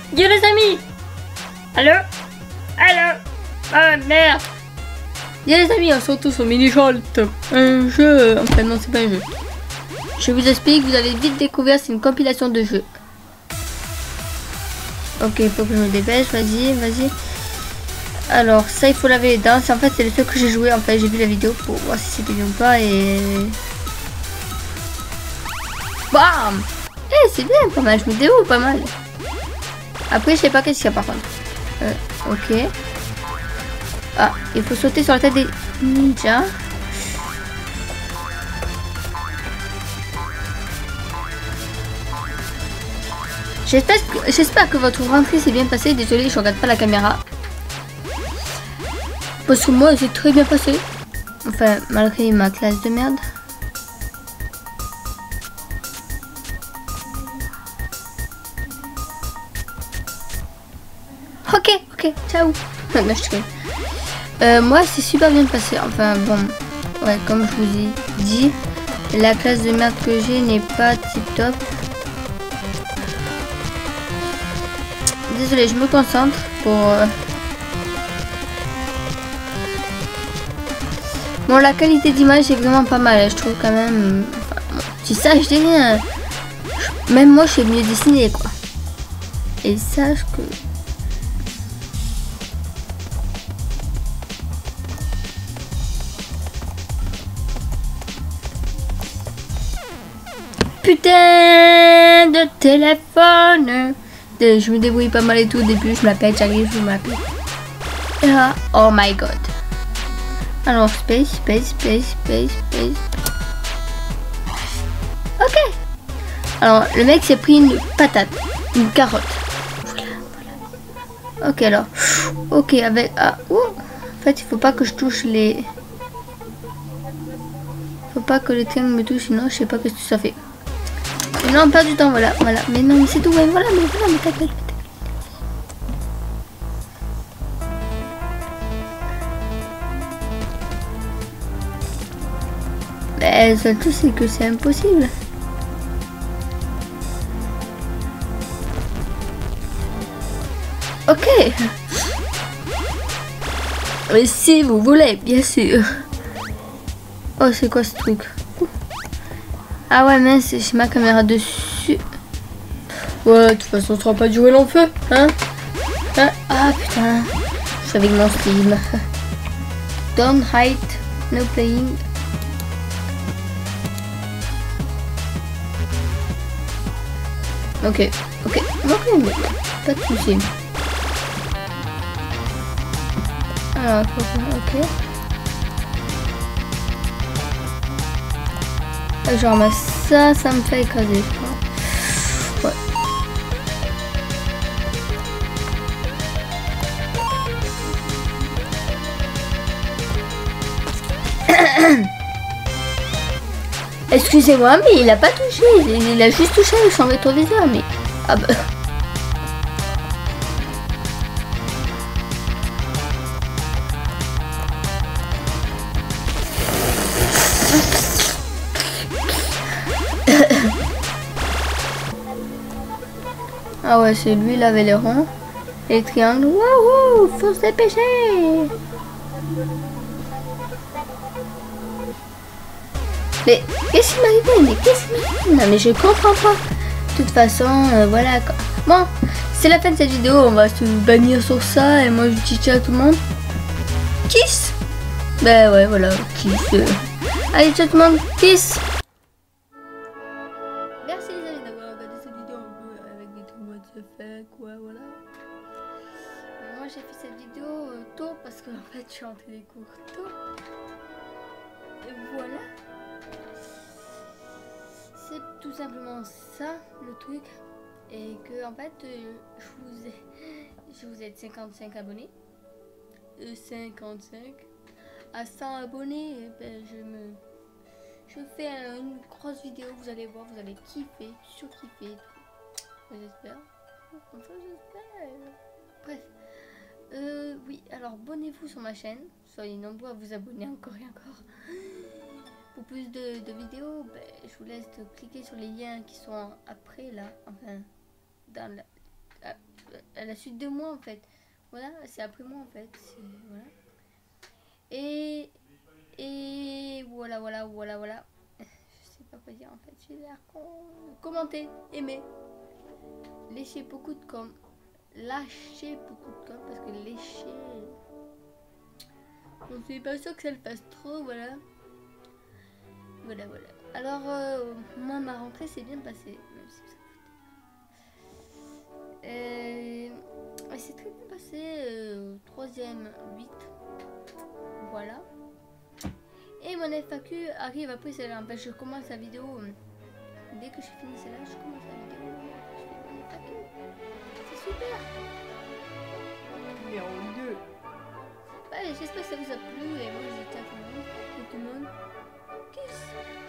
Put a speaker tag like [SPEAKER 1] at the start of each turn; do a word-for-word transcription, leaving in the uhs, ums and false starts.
[SPEAKER 1] Yo les amis. Allô. Allô. Oh merde. Yo les amis, on se retrouve sur Mini-Jolt. Un jeu. Enfin non, c'est pas un jeu. Je vous explique, vous allez vite découvrir, c'est une compilation de jeux. Ok, il faut que je me dépêche, vas-y, vas-y. Alors ça, il faut laver les dents. En fait, c'est le seul que j'ai joué. En fait, j'ai vu la vidéo pour voir si c'était bien ou pas et... Bam. Eh, c'est bien, pas mal. Je me déroule pas mal. Après, je sais pas qu'est-ce qu'il y a par contre. Euh, ok. Ah, il faut sauter sur la tête des ninjas. J'espère que, j'espère que votre rentrée s'est bien passée. Désolée, je regarde pas la caméra. Parce que moi, c'est très bien passé. Enfin, malgré ma classe de merde. Ok, ok, ciao. Non, je te euh, moi, c'est super bien passé. Enfin, bon, ouais, comme je vous ai dit, la classe de merde que j'ai n'est pas tip top. Désolée, je me concentre pour... Euh... Bon, la qualité d'image est vraiment pas mal, je trouve quand même... Enfin, bon, si ça, je dis rien. Même moi, je sais mieux dessiner, quoi. Et sache que... Putain de téléphone. Je me débrouille pas mal et tout au début, je m'appelle, j'arrive, je m'appelle. Ah, oh my god. Alors, space, space, space, space, space. Ok. Alors, le mec s'est pris une patate, une carotte. Voilà, voilà. Ok, alors. Ok, avec... Ah, ouh. En fait, il faut pas que je touche les... Faut pas que les triangles me touchent, sinon je sais pas ce que ça fait. Non, pas du temps, voilà, voilà. Mais non, mais c'est tout, ouais, voilà, mais voilà, mais t'inquiète. Mais le seul truc, c'est que c'est impossible. Ok. Mais si vous voulez, bien sûr. Oh, c'est quoi ce truc? Ah ouais, mais c'est ma caméra dessus. Ouais, de toute façon, ça sera pas durer long feu, hein, hein. Ah putain, je suis avec mon stream. Don't hide, no playing. Ok, ok, ok, mais pas de soucis. Alors, ok. Genre, mais ça, ça me fait écraser, je crois. Ouais. Excusez-moi, mais il a pas touché. Il, il a juste touché avec son rétroviseur, mais... Ah bah... Ah ouais, c'est lui, il avait les ronds. Et les triangles. Wouhou, faut se dépêcher. Mais qu'est-ce qui m'arrive? Mais qu'est-ce qui m'arrive? Non mais je comprends pas. De toute façon, euh, voilà quoi. Bon, c'est la fin de cette vidéo. On va se bannir sur ça. Et moi je dis ciao à tout le monde. Kiss. Ben ouais, voilà, kiss. Euh. Allez, ciao tout le monde. Kiss. Merci les amis d'avoir regardé cette vidéo un peu avec des trucs what the fuck, quoi, voilà. Moi j'ai fait cette vidéo euh, tôt parce que en fait je suis entrée des cours tôt. Et voilà. C'est tout simplement ça le truc. Et que en fait euh, je vous ai je vous ai cinquante-cinq abonnés. Euh, cinquante-cinq. À cent abonnés, ben, je me je fais euh, une grosse vidéo, vous allez voir, vous allez kiffer, surkiffer. J'espère. Enfin j'espère. Bref. Euh, oui, alors abonnez-vous sur ma chaîne. Soyez nombreux à vous abonner encore et encore. Pour plus de, de vidéos, ben, je vous laisse cliquer sur les liens qui sont après là. Enfin, dans la... à la suite de moi en fait. Voilà, c'est après moi en fait. Voilà. Et, et voilà, voilà, voilà, voilà. Je sais pas quoi dire en fait. J'ai l'air con. Commentez, aimez. Léchez beaucoup de com. Lâchez beaucoup de com parce que lécher. On n'est pas sûr que ça le fasse trop, voilà. Voilà, voilà. Alors, euh, moi, ma rentrée s'est bien passée. Même si ça euh, c'est très bien passé. Euh, troisième, huit. Voilà. Et mon F A Q arrive après celle-là. Ben, je commence la vidéo. Euh, dès que je finis celle-là, je commence la vidéo. Je fais mon F A Q. C'est super.
[SPEAKER 2] Numéro deux.
[SPEAKER 1] Ouais, j'espère que ça vous a plu. Et moi, je dis à tout le monde. Tout le monde. Kiss.